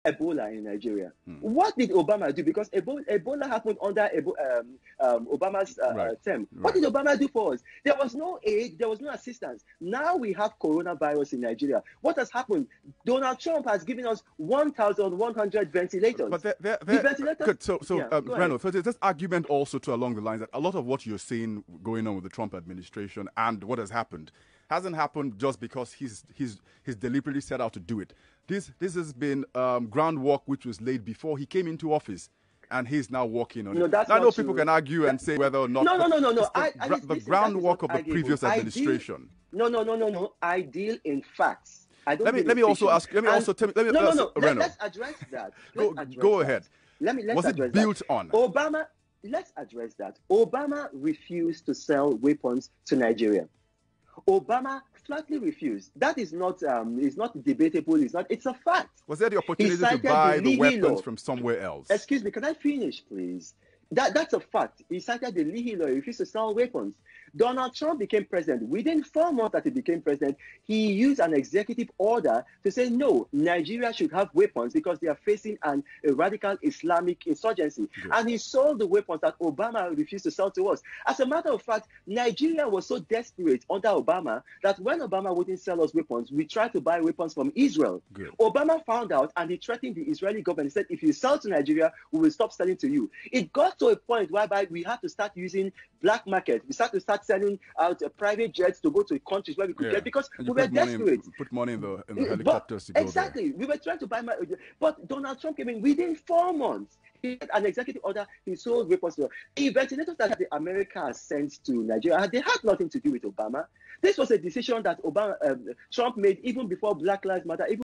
Ebola in Nigeria. What did Obama do? Because Ebola happened under Obama's term. What did Obama do for us? There was no aid, there was no assistance. Now we have coronavirus in Nigeria. What has happened? Donald Trump has given us 1,100 ventilators. But Reynolds, so there's this argument also along the lines that a lot of what you're seeing going on with the Trump administration and what has happened hasn't happened just because he's deliberately set out to do it. This has been groundwork which was laid before he came into office, and he's now working on it. I know people can argue and say whether or not the groundwork of the previous administration. No. I deal in facts. Let me also ask. Let's address that. Go ahead. Was it built on Obama? Let's address that. Obama refused to sell weapons to Nigeria. Obama flatly refused. That is not debatable. It's a fact. Was there the opportunity to buy the weapons from somewhere else? Excuse me, can I finish, please? That's a fact. He cited the Leahy law. He refused to sell weapons. Donald Trump became president. Within 4 months that he became president, he used an executive order to say, no, Nigeria should have weapons because they are facing a radical Islamic insurgency. Good. And he sold the weapons that Obama refused to sell to us. As a matter of fact, Nigeria was so desperate under Obama that when Obama wouldn't sell us weapons, we tried to buy weapons from Israel. Good. Obama found out and he threatened the Israeli government. He said, if you sell to Nigeria, we will stop selling to you. It got to a point whereby we had to start using black market. We started to start selling out private jets to go to countries where we could get, because we were desperate. Put money in the helicopters to go exactly. There. We were trying to buy, but Donald Trump came in within 4 months. He had an executive order. He sold weapons. The ventilators that the America sent to Nigeria, they had nothing to do with Obama. This was a decision that Trump made even before Black Lives Matter. Even